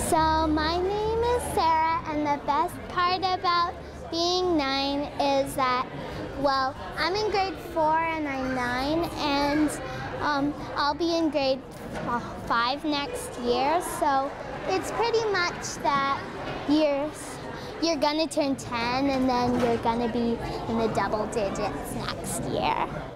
So my name is Sarah, and the best part about being 9 is that, well, I'm in grade 4 and I'm 9, and I'll be in grade 5 next year. So it's pretty much that you're gonna turn 10 and then you're gonna be in the double digits next year.